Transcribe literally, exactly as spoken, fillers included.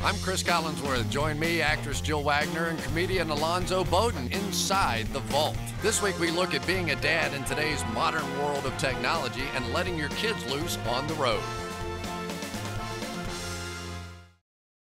I'm Cris Collinsworth. Join me, actress Jill Wagner, and comedian Alonzo Bodden inside the vault. This week we look at being a dad in today's modern world of technology and letting your kids loose on the road.